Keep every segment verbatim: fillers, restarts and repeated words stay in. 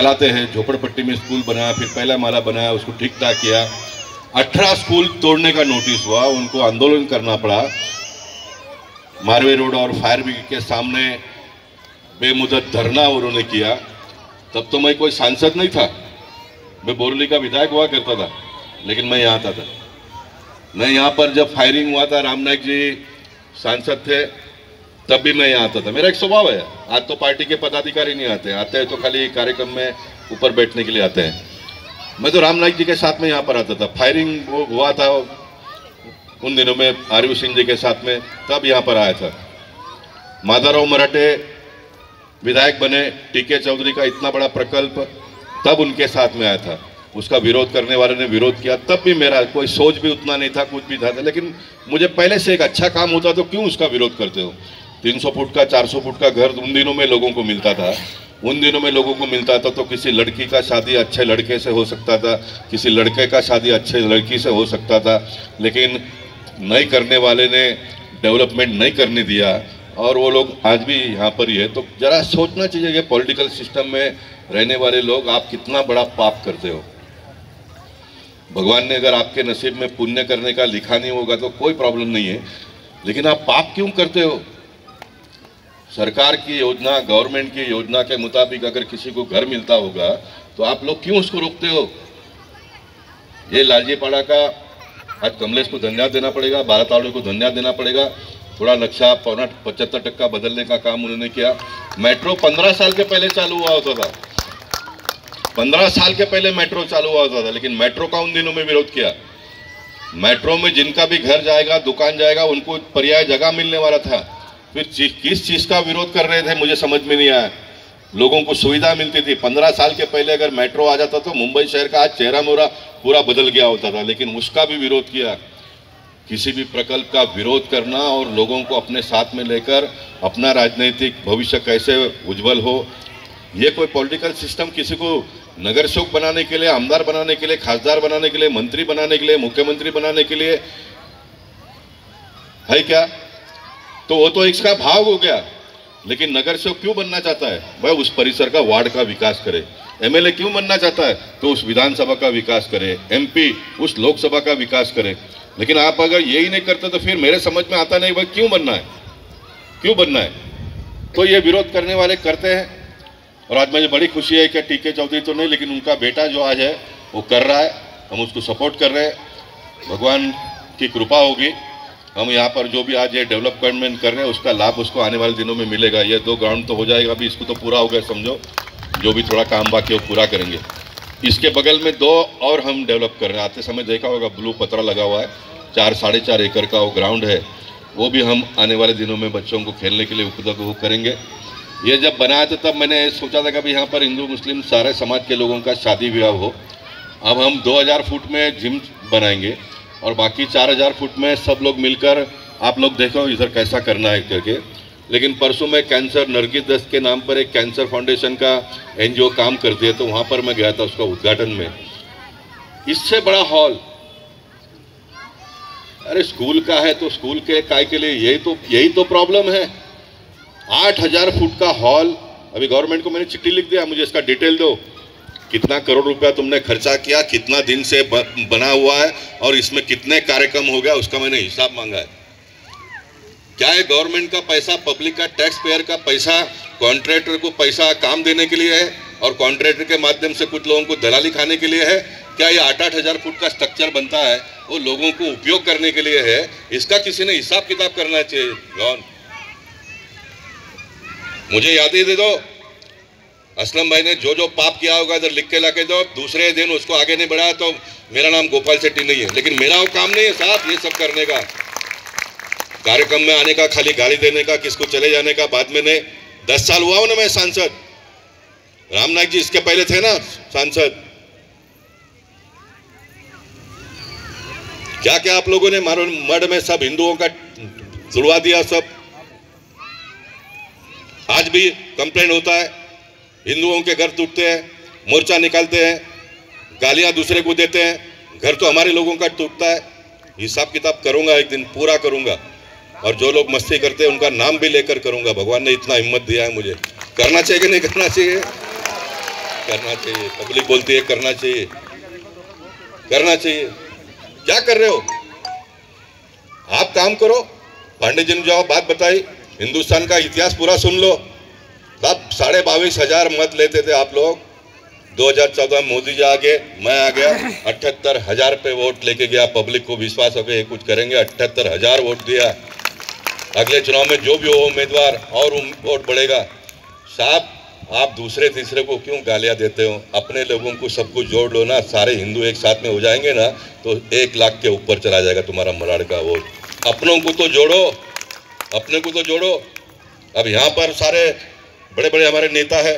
चलाते हैं। झोपड़पट्टी में स्कूल बनाया, फिर पहला माला बनाया, उसको ठीक ठाक किया। अठारह स्कूल तोड़ने का नोटिस हुआ, उनको आंदोलन करना पड़ा। मारवे रोड और फायर ब्रिगेड के सामने बेमुदत धरना उन्होंने किया। तब तो मैं कोई सांसद नहीं था, मैं बोरली का विधायक हुआ करता था, लेकिन मैं यहाँ आता था। मैं यहाँ पर जब फायरिंग हुआ था, राम नाईक जी सांसद थे, तब भी मैं यहाँ आता था। मेरा एक स्वभाव है। आज तो पार्टी के पदाधिकारी नहीं आते, आते हैं तो खाली कार्यक्रम में ऊपर बैठने के लिए आते हैं। मैं तो राम नाईक जी के साथ में यहाँ पर आता था। फायरिंग हुआ था उन दिनों में आरयू सिंह जी के साथ में, तब यहाँ पर आया था। माधवराव मराठे विधायक बने, टीके चौधरी का इतना बड़ा प्रकल्प, तब उनके साथ में आया था। उसका विरोध करने वाले ने विरोध किया, तब भी मेरा कोई सोच भी उतना नहीं था, कुछ भी था। लेकिन मुझे पहले से एक अच्छा काम होता तो क्यों उसका विरोध करते हो। तीन सौ फुट का, चार सौ फुट का घर उन दिनों में लोगों को मिलता था। उन दिनों में लोगों को मिलता था तो किसी लड़की का शादी अच्छे लड़के से हो सकता था, किसी लड़के का शादी अच्छे लड़की से हो सकता था। लेकिन नहीं करने वाले ने डेवलपमेंट नहीं करने दिया, और वो लोग आज भी यहाँ पर ही है। तो जरा सोचना चाहिए कि पॉलिटिकल सिस्टम में रहने वाले लोग, आप कितना बड़ा पाप करते हो। भगवान ने अगर आपके नसीब में पुण्य करने का लिखा नहीं होगा तो कोई प्रॉब्लम नहीं है, लेकिन आप पाप क्यों करते हो। सरकार की योजना, गवर्नमेंट की योजना के मुताबिक अगर किसी को घर मिलता होगा तो आप लोग क्यों उसको रोकते हो। ये लालजीपाड़ा का आज कमलेश को धन्यवाद देना पड़ेगा, भारत आड़े को धन्यवाद देना पड़ेगा। थोड़ा नक्शा पौना पचहत्तर टक्का बदलने का काम उन्होंने किया। मेट्रो पंद्रह साल के पहले चालू हुआ होता था, पंद्रह साल के पहले मेट्रो चालू हुआ होता था, लेकिन मेट्रो का उन दिनों में विरोध किया। मेट्रो में जिनका भी घर जाएगा, दुकान जाएगा, उनको पर्याय जगह मिलने वाला था। फिर किस चीज का विरोध कर रहे थे मुझे समझ में नहीं आया। लोगों को सुविधा मिलती थी। पंद्रह साल के पहले अगर मेट्रो आ जाता तो मुंबई शहर का आज चेहरा मोहरा पूरा बदल गया होता था, लेकिन उसका भी विरोध किया। किसी भी प्रकल्प का विरोध करना और लोगों को अपने साथ में लेकर अपना राजनीतिक भविष्य कैसे उज्जवल हो, ये कोई पॉलिटिकल सिस्टम किसी को नगर सेवक बनाने के लिए, आमदार बनाने के लिए, खासदार बनाने के लिए, मंत्री बनाने के लिए, मुख्यमंत्री बनाने के लिए है क्या। तो वो तो इसका भाव हो गया। लेकिन नगर सेवक क्यों बनना चाहता है, वह उस परिसर का, वार्ड का विकास करे। एमएलए क्यों बनना चाहता है, तो उस विधानसभा का विकास करे। एमपी उस लोकसभा का विकास करे। लेकिन आप अगर यही नहीं करते तो फिर मेरे समझ में आता नहीं, भाई क्यों बनना है, क्यों बनना है। तो ये विरोध करने वाले करते हैं। और आज मुझे बड़ी खुशी है कि टीके चौधरी तो नहीं, लेकिन उनका बेटा जो आज है वो कर रहा है, हम उसको सपोर्ट कर रहे हैं। भगवान की कृपा होगी, हम यहाँ पर जो भी आज ये डेवलपमेंट कर रहे हैं उसका लाभ उसको आने वाले दिनों में मिलेगा। ये दो ग्राउंड तो हो जाएगा अभी, इसको तो पूरा हो गया समझो, जो भी थोड़ा काम बाकी है वो पूरा करेंगे। इसके बगल में दो और हम डेवलप कर रहे हैं। आते समय देखा होगा ब्लू पत्रा लगा हुआ है, चार साढ़े चार एकड़ का वो ग्राउंड है, वो भी हम आने वाले दिनों में बच्चों को खेलने के लिए उपलब्ध करेंगे। ये जब बनाया था तब मैंने सोचा था कि भाई यहाँ पर हिंदू मुस्लिम सारे समाज के लोगों का शादी विवाह हो। अब हम दो हज़ार फुट में जिम बनाएंगे और बाकी चार हज़ार फुट में सब लोग मिलकर, आप लोग देखो इधर कैसा करना है करके। लेकिन परसों में कैंसर नरगिस दस्त के नाम पर एक कैंसर फाउंडेशन का एनजीओ काम करती है, तो वहाँ पर मैं गया था उसका उद्घाटन में। इससे बड़ा हॉल, अरे स्कूल का है तो स्कूल के काय के लिए, यही तो यही तो प्रॉब्लम है। आठ हजार फुट का हॉल, अभी गवर्नमेंट को मैंने चिट्ठी लिख दिया, मुझे इसका डिटेल दो, कितना करोड़ रुपया तुमने खर्चा किया, कितना दिन से बना हुआ है और इसमें कितने कार्यक्रम हो गया, उसका मैंने हिसाब मांगा है। क्या है, गवर्नमेंट का पैसा, पब्लिक का, टैक्स पेयर का पैसा कॉन्ट्रैक्टर को पैसा काम देने के लिए है और कॉन्ट्रैक्टर के माध्यम से कुछ लोगों को दलाली खाने के लिए है। क्या ये आठ आठ हजार फुट का स्ट्रक्चर बनता है वो लोगों को उपयोग करने के लिए है? इसका किसी ने हिसाब किताब करना चाहिए। कौन, मुझे याद ही दे दो, असलम भाई ने जो जो पाप किया होगा इधर लिख के लाके दो, दूसरे दिन उसको आगे नहीं बढ़ाया तो मेरा नाम गोपाल शेट्टी नहीं है। लेकिन मेरा वो काम नहीं है साहब ये सब करने का, कार्यक्रम में आने का, खाली गाली देने का, किसको चले जाने का। बाद में ने दस साल हुआ हो ना मैं सांसद, राम नाईक जी इसके पहले थे ना सांसद। क्या क्या आप लोगों ने मारो मड में सब हिंदुओं का जुड़वा दिया सब। आज भी कंप्लेंट होता है, हिंदुओं के घर टूटते हैं, मोर्चा निकालते हैं, गालियां दूसरे को देते हैं, घर तो हमारे लोगों का टूटता है। हिसाब किताब करूंगा, एक दिन पूरा करूंगा, और जो लोग मस्ती करते हैं उनका नाम भी लेकर करूंगा। भगवान ने इतना हिम्मत दिया है मुझे, करना चाहिए कि नहीं करना चाहिए। करना चाहिए, पब्लिक बोलती है करना चाहिए, करना चाहिए। क्या कर रहे हो आप? काम करो। पांडे जी ने जो बात बताई, हिंदुस्तान का इतिहास पूरा सुन लो। तब साढ़े बाईस हजार मत लेते थे आप लोग। दो हज़ार चौदह में मोदी जी आ गए, मैं आ गया, अठहत्तर हजार पे वोट लेके गया। पब्लिक को विश्वास हो गया कुछ करेंगे, अठहत्तर हजार वोट दिया। अगले चुनाव में जो भी हो उम्मीदवार और वोट बढ़ेगा। साहब आप दूसरे तीसरे को क्यों गालियां देते हो? अपने लोगों को सब कुछ जोड़ लो ना, सारे हिंदू एक साथ में हो जाएंगे ना तो एक लाख के ऊपर चला जाएगा तुम्हारा मराड़ का वोट। अपनों को तो जोड़ो, अपने को तो जोड़ो। अब यहाँ पर सारे बड़े बड़े हमारे नेता है,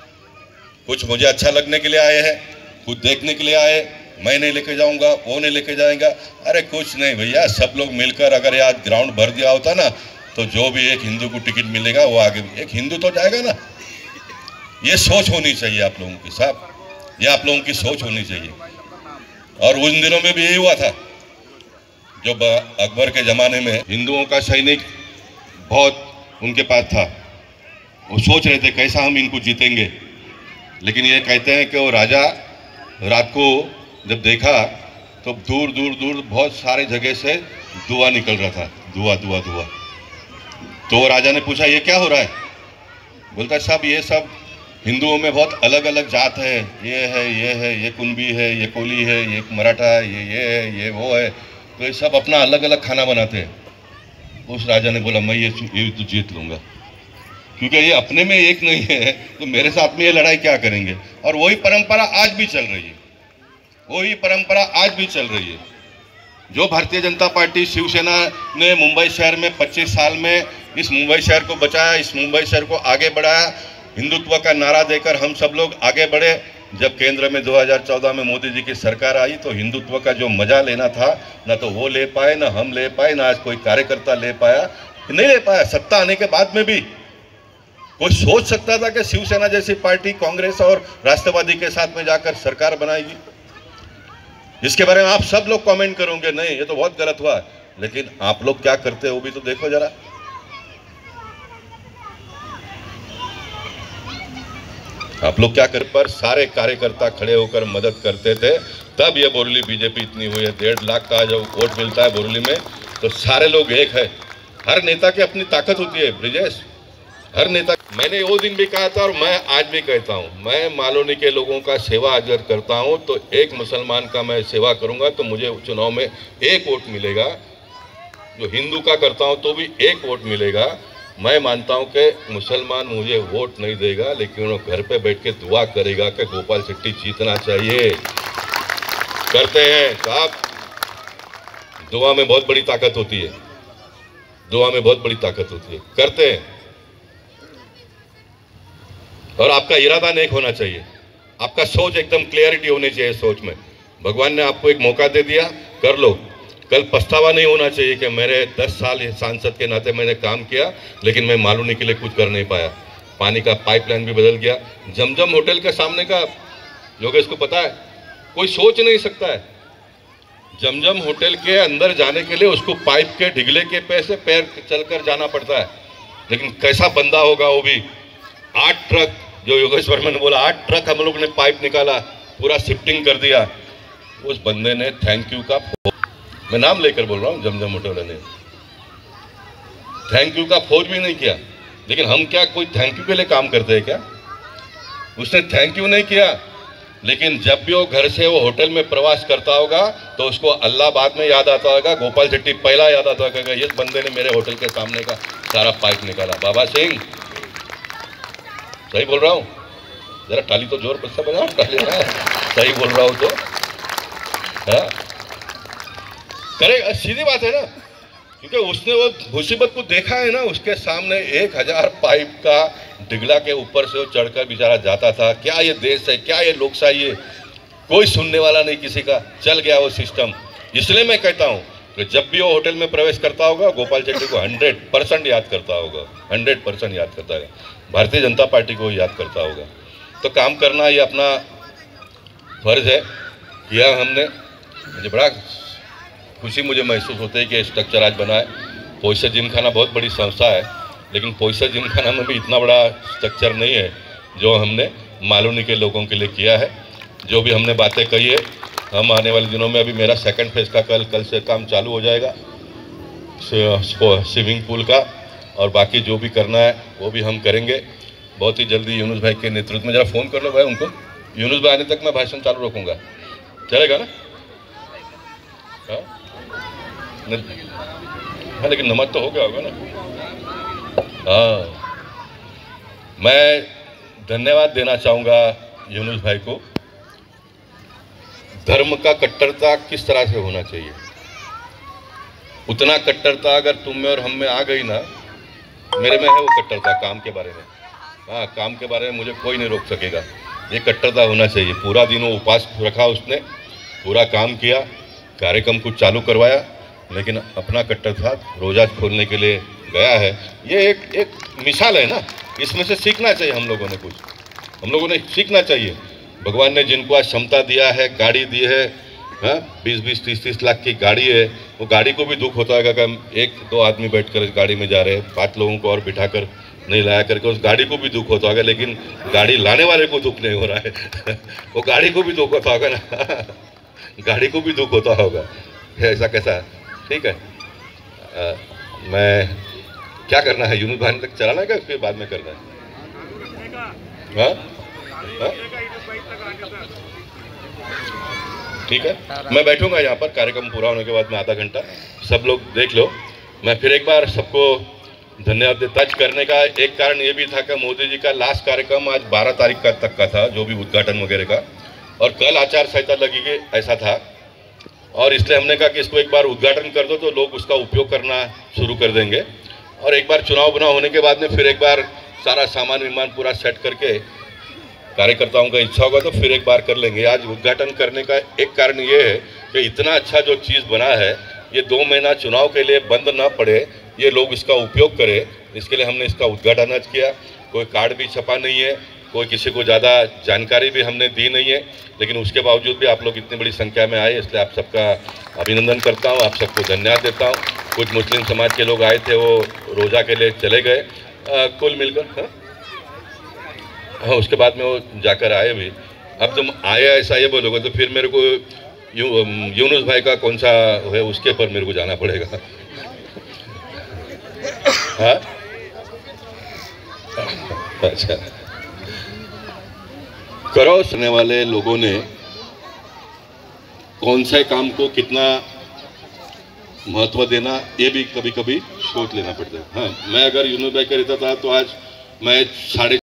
कुछ मुझे अच्छा लगने के लिए आए हैं, कुछ देखने के लिए आए, मैं नहीं लेके जाऊंगा, वो नहीं लेके जाएगा। अरे कुछ नहीं भैया, सब लोग मिलकर अगर यहाँ ग्राउंड भर दिया होता ना तो जो भी एक हिंदू को टिकट मिलेगा वो आगे एक हिंदू तो जाएगा ना। ये सोच होनी चाहिए आप लोगों की साहब, ये आप लोगों की सोच होनी चाहिए। और उन दिनों में भी यही हुआ था जो अकबर के ज़माने में हिंदुओं का सैनिक बहुत उनके पास था। वो सोच रहे थे कैसा हम इनको जीतेंगे, लेकिन ये कहते हैं कि वो राजा रात को जब देखा तो दूर दूर दूर बहुत सारे जगह से धुआं निकल रहा था, धुआं धुआं धुआं। तो राजा ने पूछा ये क्या हो रहा है? बोलता है साहब ये सब हिंदुओं में बहुत अलग अलग जात है, ये है ये है ये कुंबी है, ये कोली है, ये मराठा है, ये ये है ये वो है, तो ये सब अपना अलग अलग खाना बनाते हैं। उस राजा ने बोला मैं ये ये तो जीत लूँगा, क्योंकि ये अपने में एक नहीं है तो मेरे साथ में ये लड़ाई क्या करेंगे। और वही परंपरा आज भी चल रही है, वही परंपरा आज भी चल रही है। जो भारतीय जनता पार्टी शिवसेना ने मुंबई शहर में पच्चीस साल में इस मुंबई शहर को बचाया, इस मुंबई शहर को आगे बढ़ाया, हिंदुत्व का नारा देकर हम सब लोग आगे बढ़े। जब केंद्र में दो हज़ार चौदह में मोदी जी की सरकार आई तो हिंदुत्व का जो मजा लेना था ना तो वो ले पाए, ना हम ले पाए, ना आज कोई कार्यकर्ता ले पाया, नहीं ले पाया। सत्ता आने के बाद में भी कोई सोच सकता था कि शिवसेना जैसी पार्टी कांग्रेस और राष्ट्रवादी के साथ में जाकर सरकार बनाएगी? इसके बारे में आप सब लोग कमेंट करोगे नहीं ये तो बहुत गलत हुआ, लेकिन आप लोग क्या करते हो वो भी तो देखो जरा। आप लोग क्या कर पर सारे कार्यकर्ता खड़े होकर मदद करते थे, तब ये बोरली बीजेपी इतनी हुई है। डेढ़ लाख का जो वोट मिलता है बोरली में तो सारे लोग एक है। हर नेता की अपनी ताकत होती है ब्रिजेश, हर नेता। मैंने वो दिन भी कहा था और मैं आज भी कहता हूँ, मैं मालोनी के लोगों का सेवा अगर करता हूँ तो एक मुसलमान का मैं सेवा करूँगा तो मुझे चुनाव में एक वोट मिलेगा। जो हिंदू का करता हूँ तो भी एक वोट मिलेगा। मैं मानता हूँ कि मुसलमान मुझे वोट नहीं देगा, लेकिन वो घर पे बैठ के दुआ करेगा कि गोपाल शेट्टी जीतना चाहिए। करते हैं साहब, दुआ में बहुत बड़ी ताकत होती है, दुआ में बहुत बड़ी ताकत होती है। करते हैं और आपका इरादा नेक होना चाहिए, आपका सोच एकदम क्लियरिटी होनी चाहिए सोच में। भगवान ने आपको एक मौका दे दिया, कर लो। कल पछतावा नहीं होना चाहिए कि मेरे दस साल सांसद के नाते मैंने काम किया लेकिन मैं मालूनी के लिए कुछ कर नहीं पाया। पानी का पाइपलाइन भी बदल गया। जमजम होटल के सामने का योगेश को पता है, कोई सोच नहीं सकता है। जमजम होटल के अंदर जाने के लिए उसको पाइप के ढिगले के पे से पैर चलकर जाना पड़ता है, लेकिन कैसा बंदा होगा वो भी। आठ ट्रक, जो योगेश वर्मा ने बोला, आठ ट्रक हम लोग ने पाइप निकाला, पूरा शिफ्टिंग कर दिया। उस बंदे ने थैंक यू का, मैं नाम लेकर बोल रहा हूँ, जमजम होटल ने थैंक यू का फौज भी नहीं किया। लेकिन हम क्या कोई थैंक यू के लिए काम करते हैं क्या? उसने थैंक यू नहीं किया, लेकिन जब भी वो घर से वो होटल में प्रवास करता होगा तो उसको अल्लाह बाद में याद आता होगा, गोपाल शेट्टी पहला याद आता होगा, इस बंदे ने मेरे होटल के सामने का सारा पाइप निकाला। बाबा सिंह, सही बोल रहा हूँ? जरा ताली तो जोर पर से बजाओ, ताली ना, सही बोल रहा हूँ तो हाँ करे, सीधी बात है ना, क्योंकि उसने वो मुसीबत को देखा है ना। उसके सामने एक हजार पाइप का डिगला के ऊपर से वो चढ़कर बेचारा जाता था। क्या ये देश है, क्या ये लोकशाही है? कोई सुनने वाला नहीं किसी का, चल गया वो सिस्टम। इसलिए मैं कहता हूँ कि जब भी वो होटल में प्रवेश करता होगा गोपाल शेट्टी को हंड्रेड परसेंट याद करता होगा, हंड्रेड परसेंट याद करता है। भारतीय जनता पार्टी को याद करता होगा। तो काम करना ये अपना फर्ज है, किया हमने। मुझे बड़ा खुशी मुझे महसूस होता है कि स्ट्रक्चर आज बना है। पोइसे जिम खाना बहुत बड़ी संस्था है, लेकिन पोइसे जिम खाना में भी इतना बड़ा स्ट्रक्चर नहीं है जो हमने मालूनी के लोगों के लिए किया है। जो भी हमने बातें कही है, हम आने वाले दिनों में, अभी मेरा सेकंड फेज़ का कल कल से काम चालू हो जाएगा स्विमिंग पूल का, और बाकी जो भी करना है वो भी हम करेंगे बहुत ही जल्दी। यूनुस भाई के नेतृत्व में, जरा फ़ोन कर लो भाई उनको, यूनुस भाई आने तक मैं भाषण चालू रखूँगा, चलेगा ना? हाँ हाँ, लेकिन नमाज तो हो गया होगा ना? हाँ, मैं धन्यवाद देना चाहूँगा यूनुस भाई को। धर्म का कट्टरता किस तरह से होना चाहिए, उतना कट्टरता अगर तुम में और हम में आ गई ना, मेरे में है वो कट्टरता काम के बारे में। हाँ, काम के बारे में मुझे कोई नहीं रोक सकेगा, ये कट्टरता होना चाहिए। पूरा दिन वो उपवास रखा उसने, पूरा काम किया, कार्यक्रम कुछ चालू करवाया, लेकिन अपना कट्टरता रोज़ा खोलने के लिए गया है। ये एक एक मिसाल है ना, इसमें से सीखना चाहिए हम लोगों ने, कुछ हम लोगों ने सीखना चाहिए। भगवान ने जिनको आज क्षमता दिया है, गाड़ी दी है, हाँ, बीस बीस तीस तीस लाख की गाड़ी है, वो गाड़ी को भी दुख होता है कि हम एक दो आदमी बैठकर इस गाड़ी में जा रहे हैं, पाँच लोगों को और बिठाकर नहीं लाया करके, उस गाड़ी को भी दुख होता होगा, लेकिन गाड़ी लाने वाले को दुख नहीं हो रहा है वो गाड़ी को भी दुख होता होगा ना गाड़ी को भी दुख होता होगा, ऐसा कैसा? ठीक है, आ, मैं क्या करना है, यूनुस भाई तक चलाना है क्या, उसके बाद में करना है? हाँ हाँ, ठीक है, मैं बैठूंगा यहाँ पर, कार्यक्रम पूरा होने के बाद में आधा घंटा, सब लोग देख लो। मैं फिर एक बार सबको धन्यवाद देता करने का एक कारण ये भी था कि मोदी जी का लास्ट कार्यक्रम आज बारह तारीख का तक का था, जो भी उद्घाटन वगैरह का, और कल आचार संहिता लगेगी ऐसा था, और इसलिए हमने कहा कि इसको एक बार उद्घाटन कर दो तो लोग उसका उपयोग करना शुरू कर देंगे, और एक बार चुनाव बुनाव होने के बाद में फिर एक बार सारा सामान विमान पूरा सेट करके कार्यकर्ताओं का इच्छा होगा तो फिर एक बार कर लेंगे। आज उद्घाटन करने का एक कारण ये है कि इतना अच्छा जो चीज़ बना है, ये दो महीना चुनाव के लिए बंद ना पड़े, ये लोग इसका उपयोग करें, इसके लिए हमने इसका उद्घाटन आज किया। कोई कार्ड भी छपा नहीं है, कोई किसी को ज़्यादा जानकारी भी हमने दी नहीं है, लेकिन उसके बावजूद भी आप लोग इतनी बड़ी संख्या में आए, इसलिए आप सबका अभिनंदन करता हूँ, आप सबको धन्यवाद देता हूँ। कुछ मुस्लिम समाज के लोग आए थे, वो रोज़ा के लिए चले गए, कुल मिलकर हाँ हाँ उसके बाद में वो जाकर आए भी। अब तुम आए ऐसा ये बोलोगे तो फिर मेरे को यू यूनुस भाई का कौन सा है उसके पर मेरे को जाना पड़ेगा हाँ अच्छा, करो सुनने वाले लोगों ने कौन से काम को कितना महत्व देना, ये भी कभी कभी सोच लेना पड़ता है। हाँ, मैं अगर यूनुस भाई का रहता था तो आज मैं साढ़े